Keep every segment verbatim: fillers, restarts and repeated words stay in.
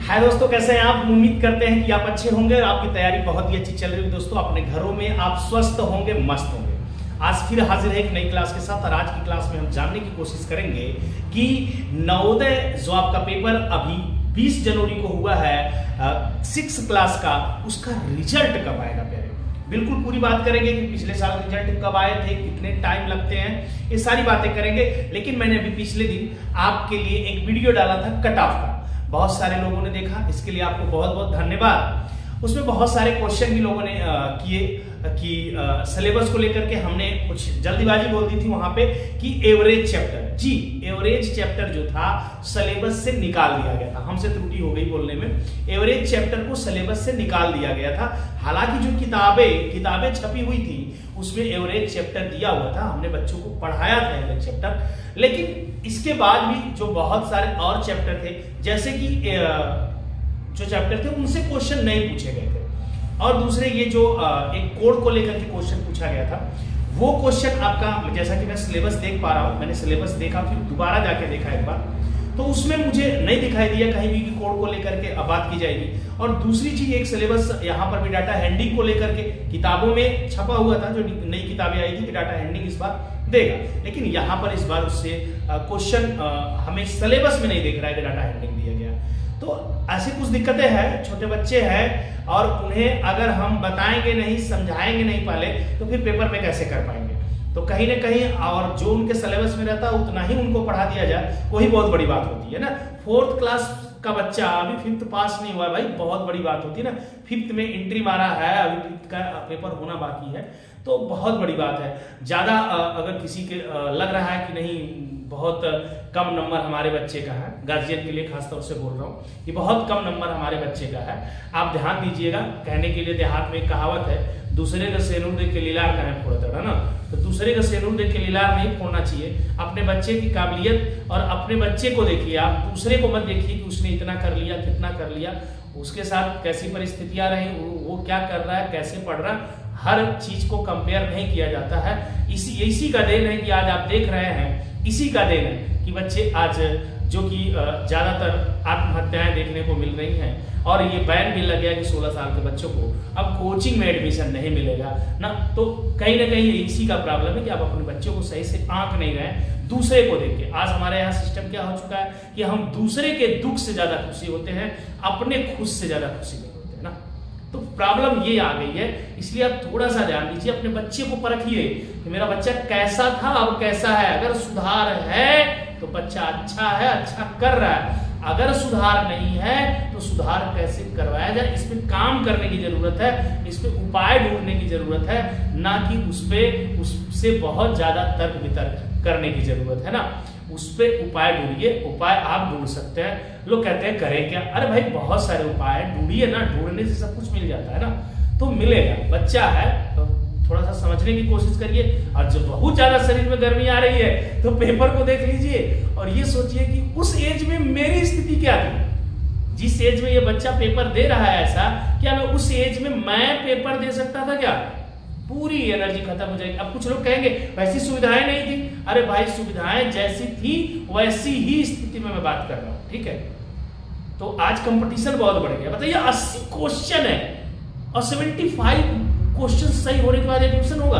हाय दोस्तों, कैसे हैं आप। उम्मीद करते हैं कि आप अच्छे होंगे और आपकी तैयारी बहुत ही अच्छी चल रही है। दोस्तों अपने घरों में आप स्वस्थ होंगे, मस्त होंगे। आज फिर हाजिर है एक नई क्लास के साथ और आज की क्लास में हम जानने की कोशिश करेंगे कि नवोदय जो आपका पेपर अभी बीस जनवरी को हुआ है सिक्स क्लास का, उसका रिजल्ट कब आएगा। प्यारे बिल्कुल पूरी बात करेंगे कि पिछले साल रिजल्ट कब आए थे, कितने टाइम लगते हैं, ये सारी बातें करेंगे। लेकिन मैंने अभी पिछले दिन आपके लिए एक वीडियो डाला था कट ऑफ का, बहुत सारे लोगों ने देखा, इसके लिए आपको बहुत बहुत धन्यवाद। उसमें बहुत सारे क्वेश्चन भी लोगों ने किए कि सिलेबस को लेकर के हमने कुछ जल्दीबाजी बोल दी थी वहां पे कि एवरेज चैप्टर, जी एवरेज चैप्टर जो था सिलेबस से निकाल दिया गया था। हमसे त्रुटि हो गई बोलने में, एवरेज चैप्टर को सिलेबस से निकाल दिया गया था। हालांकि जो किताबें किताबें छपी हुई थी उसमें एवरेज चैप्टर दिया हुआ था, हमने बच्चों को पढ़ाया था एवरेज चैप्टर। लेकिन इसके बाद भी जो बहुत सारे और चैप्टर थे, जैसे कि जो चैप्टर थे उनसे क्वेश्चन नहीं पूछे गए थे, और दूसरे ये जो एक कोड को लेकर के क्वेश्चन पूछा गया था, वो क्वेश्चन आपका, जैसा कि मैं सिलेबस देख पा रहा हूं, मैंने सिलेबस देखा फिर दोबारा जाके देखा एक बार, तो उसमें मुझे नहीं दिखाई दिया कहीं भी कि कोड को लेकर के अब बात की जाएगी। और दूसरी चीज, एक सिलेबस यहाँ पर भी डाटा हैंडिंग को लेकर के किताबों में छपा हुआ था, जो नई किताबें आई थी कि डाटा हैंडिंग इस बार देगा, लेकिन यहाँ पर इस बार उससे क्वेश्चन हमें सिलेबस में नहीं दिख रहा है कि डाटा हैंडिंग दिया गया। तो ऐसी कुछ दिक्कतें हैं, छोटे बच्चे हैं और उन्हें अगर हम बताएंगे नहीं, समझाएंगे नहीं पहले, तो फिर पेपर में कैसे कर पाएंगे। तो कहीं ना कहीं और जो उनके सिलेबस में रहता है उतना ही उनको पढ़ा दिया जाए, वही बहुत बड़ी बात होती है ना। फोर्थ क्लास का बच्चा अभी फिफ्थ पास नहीं हुआ है भाई, बहुत बड़ी बात होती है ना। फिफ्थ में एंट्री मारा है, अभी फिफ्थ का पेपर होना बाकी है, तो बहुत बड़ी बात है। ज्यादा अगर किसी के लग रहा है कि नहीं बहुत कम नंबर हमारे बच्चे का है, गार्जियन के लिए खासतौर से बोल रहा हूँ, ये बहुत कम नंबर हमारे बच्चे का है, आप ध्यान दीजिएगा। कहने के लिए देहात में एक कहावत है, दूसरे का सेनूर देख के लीलार का है फोड़ता है ना, तो दूसरे का सेनूर देख के लीलार नहीं फोड़ना चाहिए। अपने बच्चे की काबिलियत और अपने बच्चे को देखिए, आप दूसरे को मत देखिए कि उसने इतना कर लिया, कितना कर लिया, उसके साथ कैसी परिस्थितियां रही, वो क्या कर रहा है, कैसे पढ़ रहा है, हर चीज को कंपेयर नहीं किया जाता है। इसी इसी का देन है कि आज आप देख रहे हैं, इसी का देन है कि बच्चे आज जो कि ज्यादातर आत्महत्याएं देखने को मिल रही हैं, और ये बैन भी लग गया कि सोलह साल के बच्चों को अब कोचिंग में एडमिशन नहीं मिलेगा ना। तो कहीं ना कहीं इसी का प्रॉब्लम है कि आप अपने बच्चों को सही से आंक नहीं रहे दूसरे को देख के। आज हमारे यहाँ सिस्टम क्या हो चुका है कि हम दूसरे के दुख से ज्यादा खुशी होते हैं, अपने खुद से ज्यादा खुशी नहीं होते हैं ना। तो प्रॉब्लम ये आ गई है, इसलिए आप थोड़ा सा ध्यान दीजिए, अपने बच्चे को परखिए कि मेरा बच्चा कैसा था अब कैसा है। अगर सुधार है तो बच्चा अच्छा है, अच्छा कर रहा है। अगर सुधार नहीं है तो सुधार कैसे करवाया जाए, इस पे काम करने की जरूरत है, इस पे उपाय ढूंढने की जरूरत है, ना कि उस पे उससे बहुत ज्यादा तर्क वितर्क करने की जरूरत है ना। उस पे उपाय ढूंढिए, उपाय आप ढूंढ सकते हैं। लोग कहते हैं करें क्या, अरे भाई बहुत सारे उपाय ढूंढिए ना, ढूंढने से सब कुछ मिल जाता है ना, तो मिलेगा। बच्चा है तो थोड़ा सा समझने की कोशिश करिए, और जब बहुत ज्यादा शरीर में गर्मी आ रही है तो पेपर को देख लीजिए और ये सोचिए कि उस एज में मेरी स्थिति क्या थी। जिस एज में ये बच्चा पेपर दे रहा है, ऐसा क्या मैं उस एज में मैं पेपर दे सकता था क्या? पूरी एनर्जी खत्म हो जाएगी। अब कुछ लोग कहेंगे वैसी सुविधाएं नहीं थी, अरे भाई सुविधाएं जैसी थी वैसी ही स्थिति में मैं बात कर रहा हूं, ठीक है। तो आज कंपटीशन बहुत बढ़ गया। बताइए अस्सी क्वेश्चन है और पचहत्तर क्वेश्चन सही होने के बाद एडमिशन होगा,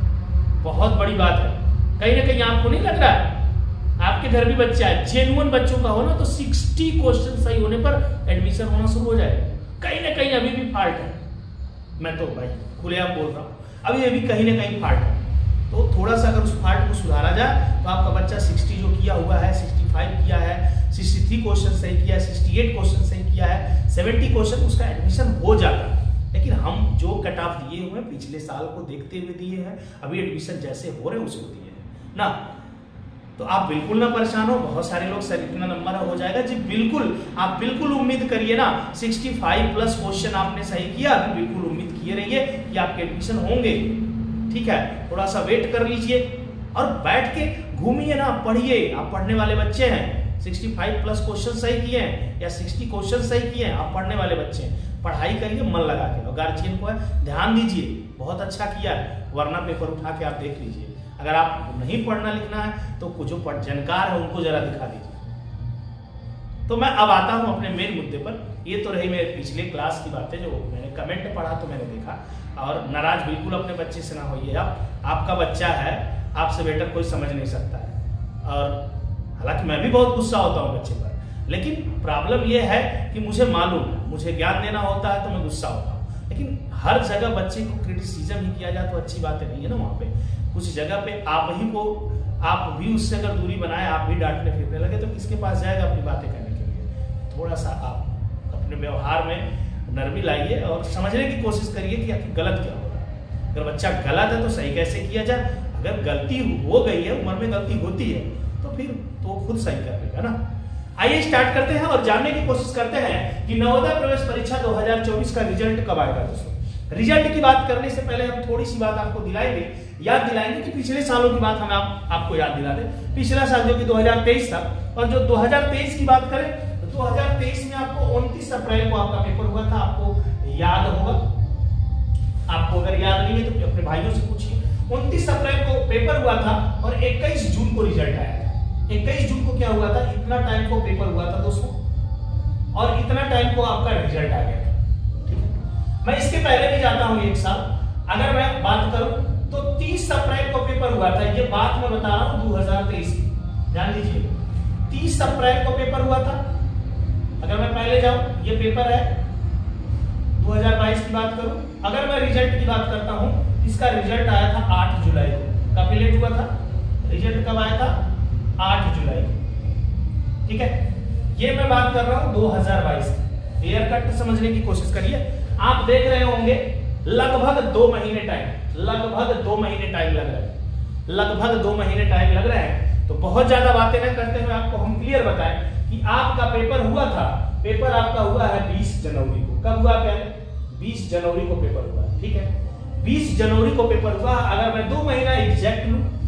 बहुत बड़ी बात है। कहीं ना कहीं आपको नहीं लग रहा है, आपके घर भी बच्चा है, जेन्युइन बच्चों का हो ना, तो साठ क्वेश्चन सही होने पर एडमिशन होना शुरू हो जाएगा। कहीं ना कहीं अभी भी फाल्ट है, मैं तो भाई खुलेआम बोल रहा हूं, अभी अभी कहीं ना कहीं फाल्ट है। तो थोड़ा सा अगर उस फाल्ट को सुधारा जाए तो आपका बच्चा साठ जो किया हुआ है, पैंसठ किया है, तिरसठ क्वेश्चन सही किया है, अड़सठ क्वेश्चन सही किया है, सत्तर क्वेश्चन, उसका एडमिशन हो जाता है। लेकिन हम जो कट ऑफ दिए हुए हैं पिछले साल को देखते हुए दिए हैं, अभी एडमिशन जैसे हो रहे हैं उसको दिए हैं ना। तो आप बिल्कुल ना परेशान हो, बहुत सारे लोग सर इतना नंबर हो जाएगा जी, बिल्कुल आप बिल्कुल उम्मीद करिए ना। पैंसठ प्लस क्वेश्चन आपने सही किया, बिल्कुल उम्मीद किए रहिए कि आपके एडमिशन होंगे, ठीक है। थोड़ा सा वेट कर लीजिए और बैठ के घूमिए ना, पढ़िए। आप पढ़ने वाले बच्चे हैं, पैंसठ प्लस क्वेश्चन सही किए हैं या साठ क्वेश्चन सही किए हैं, आप पढ़ने वाले बच्चे हैं, पढ़ाई करिए मन लगा के। और गार्जियन को है ध्यान दीजिए, बहुत अच्छा किया है, वरना पेपर उठा के आप देख लीजिए। अगर आप नहीं पढ़ना लिखना है तो कुछ जो जानकार है उनको जरा दिखा दीजिए। तो मैं अब आता हूं अपने मेन मुद्दे पर। ये तो रही मेरे पिछले क्लास की बातें जो मैंने कमेंट पढ़ा तो मैंने देखा, और नाराज बिल्कुल अपने बच्चे से ना होइए आप, आपका बच्चा है, आपसे बेटर कोई समझ नहीं सकता है। और हालांकि मैं भी बहुत गुस्सा होता हूं बच्चे पर, लेकिन प्रॉब्लम यह है कि मुझे मालूम है, मुझे ज्ञान देना होता है तो मैं गुस्सा होता हूं, लेकिन हर जगह बच्चे को क्रिटिसिज्म ही किया जाए तो अच्छी बातें नहीं है ना। वहां पे कुछ जगह पे आप ही को, आप भी उससे अगर दूरी बनाए, आप भी डांटने फिरने लगे तो किसके पास जाएगा अपनी बातें करने के लिए। थोड़ा सा आप अपने व्यवहार में नरमी लाइए और समझने की कोशिश करिए कि आखिर गलत क्या हो रहा है। अगर बच्चा गलत है तो सही कैसे किया जाए, अगर गलती हो गई है, उम्र में गलती होती है तो फिर तो खुद सही कर लेगा ना। आइए स्टार्ट करते हैं और जानने की कोशिश करते हैं कि नवोदय प्रवेश परीक्षा दो हज़ार चौबीस का रिजल्ट कब आएगा। दोस्तों रिजल्ट की बात करने से पहले हम थोड़ी सी बात आपको दिलाएंगे, याद दिलाएंगे कि पिछले सालों की बात हम आप, आपको याद दिला दें। पिछला साल जो कि दो हज़ार तेईस था, और जो दो हज़ार तेईस की बात करें तो दो हज़ार तेईस में आपको उनतीस अप्रैल को आपका पेपर हुआ था, आपको याद होगा। आपको अगर याद नहीं है तो अपने भाइयों से पूछिए। उनतीस अप्रैल को पेपर हुआ था और इक्कीस जून को रिजल्ट आया था। इक्कीस जून को क्या हुआ था, इतना टाइम को पेपर हुआ था दोस्तों, और इतना टाइम को आपका रिजल्ट आ गया था। ठीक है, मैं इसके पहले भी जाता हूं एक साल, अगर मैं बात करूं तो तीस अप्रैल को पेपर हुआ था। ये बात मैं बता रहा हूं दो हज़ार तेईस की, ध्यान दीजिए। तीस अप्रैल को पेपर हुआ था। अगर मैं पहले जाऊं, ये पेपर है दो हज़ार बाईस की बात करूं, अगर मैं रिजल्ट की बात करता हूं, इसका रिजल्ट आया था आठ जुलाई को। कब लेट हुआ था, रिजल्ट कब आया था, आठ जुलाई को। ठीक है, ये मैं बात कर रहा हूं दो हज़ार बाईस की। क्लियर कट समझने की कोशिश करिए। आप देख रहे होंगे लगभग दो महीने टाइम, लगभग दो महीने टाइम लग रहा है, लगभग दो महीने टाइम लग रहा है। तो बहुत ज्यादा बातें न करते हुए आपको हम क्लियर बताएं कि आपका पेपर हुआ था, पेपर आपका हुआ है बीस जनवरी को। कब हुआ, पहले बीस जनवरी को पेपर हुआ। ठीक है, बीस जनवरी को पेपर हुआ। अगर मैं दो महीना एग्जैक्ट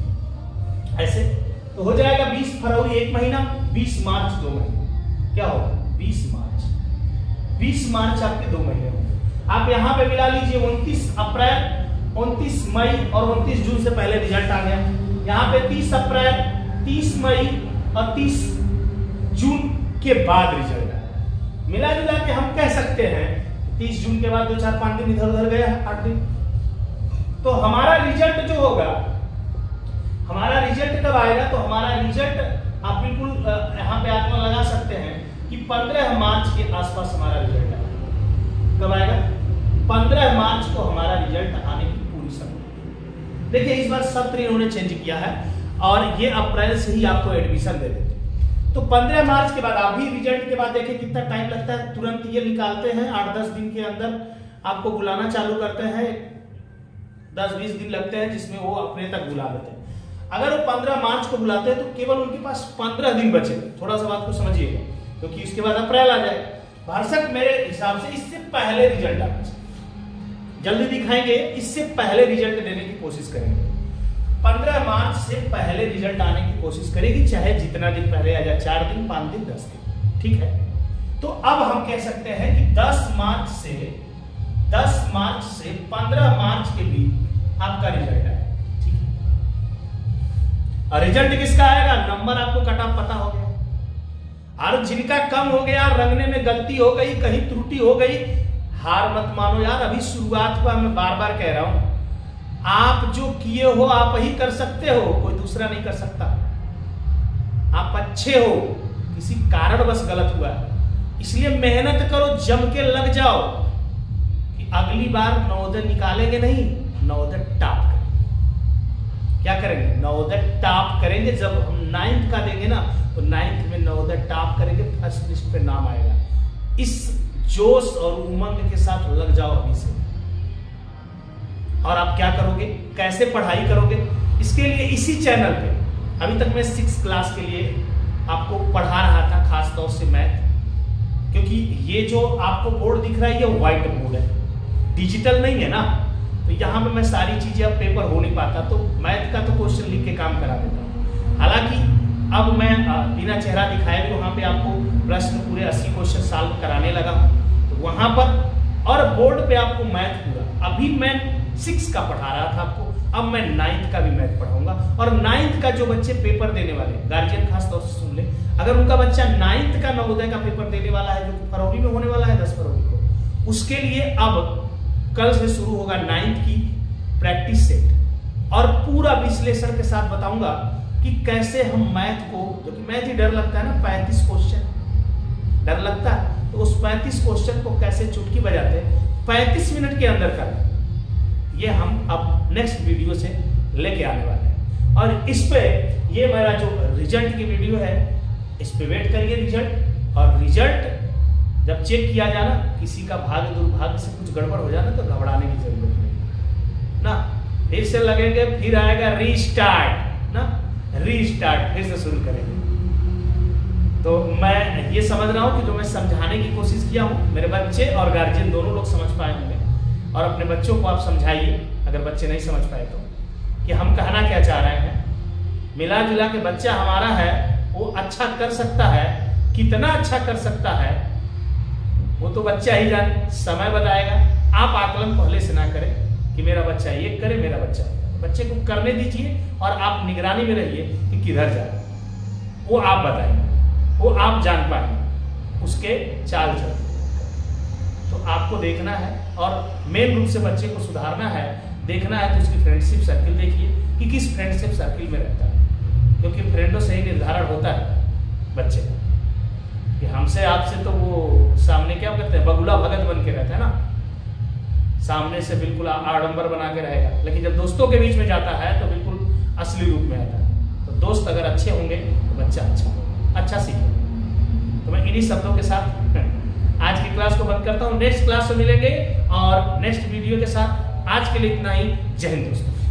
लूं ऐसे तो हो जाएगा बीस फरवरी एक महीना, बीस मार्च दो महीने। क्या होगा, बीस मार्च, बीस मार्च आपके दो महीने होंगे। आप यहां पे मिला लीजिए उनतीस अप्रैल, उनतीस मई और उनतीस जून से पहले रिजल्ट आ गया। यहां पे तीस अप्रैल, तीस मई और तीस जून के बाद रिजल्ट आया। मिला जुला के हम कह सकते हैं तीस जून के बाद दो चार पांच दिन इधर उधर गया, आठ दिन। तो हमारा रिजल्ट जो होगा, हमारा रिजल्ट कब आएगा, तो हमारा रिजल्ट आप बिल्कुल यहां पे आत्मा लगा सकते हैं कि पंद्रह मार्च के आसपास हमारा रिजल्ट आएगा। कब आएगा, पंद्रह मार्च को हमारा रिजल्ट आने की पूरी संभावना। देखिए इस बार सत्र इन्होंने चेंज किया है और ये अप्रैल से ही आपको एडमिशन दे देते। तो पंद्रह मार्च के बाद आप भी रिजल्ट के बाद देखिए कितना टाइम लगता है, तुरंत ये निकालते हैं, आठ दस दिन के अंदर आपको बुलाना चालू करते हैं। दस बीस दिन लगते हैं जिसमें वो अपने तक बुला लेते हैं। अगर वो पंद्रह मार्च को बुलाते हैं तो केवल उनके पास पंद्रह दिन बचे। थोड़ा सा बात को समझिएगा, क्योंकि तो उसके बाद अप्रैल आ जाए। भरसक मेरे हिसाब से इससे पहले रिजल्ट आना चाहिए, जल्दी दिखाएंगे, इससे पहले रिजल्ट देने की कोशिश करेंगे। पंद्रह मार्च से पहले रिजल्ट आने की कोशिश करेगी, चाहे जितना दिन पहले आ जाए, चार दिन, पांच दिन, दस दिन। ठीक है, तो अब हम कह सकते हैं कि दस मार्च से दस मार्च से पंद्रह मार्च के बीच आपका रिजल्ट आएगा। ठीक है, और रिजल्ट किसका आएगा, नंबर आपको कट ऑफ पता हो गया। और जिनका कम हो गया, रंगने में गलती हो गई, कहीं त्रुटि हो गई, हार मत मानो यार, अभी शुरुआत हुआ। मैं बार बार कह रहा हूं, आप जो किए हो आप ही कर सकते हो, कोई दूसरा नहीं कर सकता। आप अच्छे हो, किसी कारणवश गलत हुआ है, इसलिए मेहनत करो, जम के लग जाओ कि अगली बार नवोदय निकालेंगे नहीं, नवोदय टॉप करेंगे। क्या करेंगे, नवोदय टॉप करेंगे। जब हम नाइन्थ का देंगे ना तो नाइन्थ में नवोदय टॉप करेंगे, फर्स्ट लिस्ट पे नाम आएगा। इस जोश और उमंग के साथ लग जाओ अभी से। और आप क्या करोगे, कैसे पढ़ाई करोगे, इसके लिए इसी चैनल पे अभी तक मैं सिक्स क्लास के लिए आपको पढ़ा रहा था, खास तौर से मैथ। क्योंकि ये जो आपको बोर्ड दिख रहा है ये व्हाइट बोर्ड है, डिजिटल नहीं है ना, तो यहाँ पे मैं सारी चीजें, अब पेपर हो नहीं पाता तो मैथ का तो क्वेश्चन लिख के काम करा देता हूँ। हालांकि अब मैं बिना चेहरा दिखाए भी वहां पे आपको प्रश्न पूरे अस्सी क्वेश्चन सॉल्व कराने लगा तो वहां पर, और बोर्ड पे आपको मैथ पूरा। अभी मैं सिक्स का पढ़ा रहा था आपको, अब मैं नाइन्थ का भी मैथ पढ़ाऊंगा। और नाइन्थ का जो बच्चे पेपर देने वाले, गार्जियन खास तौर से सुन ले, अगर उनका बच्चा नाइन्थ का नवोदय का पेपर देने वाला है, जो कि फरवरी में होने वाला है, दस फरवरी को, उसके लिए अब कल से शुरू होगा नाइन्थ की प्रैक्टिस सेट, और पूरा विश्लेषण के साथ बताऊंगा कि कैसे हम मैथ को, जो कि मैथ ही डर लगता है ना, पैंतीस क्वेश्चन डर लगता है, तो उस पैंतीस क्वेश्चन को कैसे चुटकी बजाते पैंतीस मिनट के अंदर कर, ये हम अब नेक्स्ट वीडियो से लेके आने वाले हैं। और इस पे ये मेरा जो रिजल्ट की वीडियो है, इस पे वेट करिए रिजल्ट, और रिजल्ट जब चेक किया जाना, किसी का भाग्य दुर्भाग्य से कुछ गड़बड़ हो जाना तो घबराने की जरूरत नहीं ना, फिर से लगेंगे, फिर आएगा रीस्टार्ट ना, रीस्टार्ट फिर से शुरू करेंगे। तो मैं ये समझ रहा हूं कि जो मैं समझाने की कोशिश किया हूं, मेरे बच्चे और गार्जियन दोनों लोग समझ पाए होंगे, और अपने बच्चों को आप समझाइए अगर बच्चे नहीं समझ पाए तो, कि हम कहना क्या चाह रहे हैं। मिला जुला के बच्चा हमारा है, वो अच्छा कर सकता है, कितना अच्छा कर सकता है वो तो बच्चा ही जाने, समय बताएगा। आप आकलन पहले से ना करें कि मेरा बच्चा ये करे, मेरा बच्चा, बच्चे को करने दीजिए और आप निगरानी में रहिए कि किधर जा रहा है, वो आप बताएंगे, वो आप जान पाएंगे उसके चाल चल। तो आपको देखना है, और मेन रूप से बच्चे को सुधारना है, देखना है तो उसकी फ्रेंडशिप सर्किल देखिए कि किस फ्रेंडशिप सर्किल में रहता है, क्योंकि फ्रेंडों से ही निर्धारण होता है बच्चे का, कि हमसे आपसे तो वो सामने क्या कहते हैं, बगुला भगत बन के रहता है ना, सामने से बिल्कुल आडंबर बना के रहेगा, लेकिन जब दोस्तों के बीच में जाता है तो बिल्कुल असली रूप में आता है। तो दोस्त अगर अच्छे होंगे तो बच्चा अच्छा अच्छा सीखेगा। तो मैं इन्हीं शब्दों के साथ आज की क्लास को बंद करता हूँ, नेक्स्ट क्लास में मिलेंगे और नेक्स्ट वीडियो के साथ। आज के लिए इतना ही, जय हिंद दोस्तों।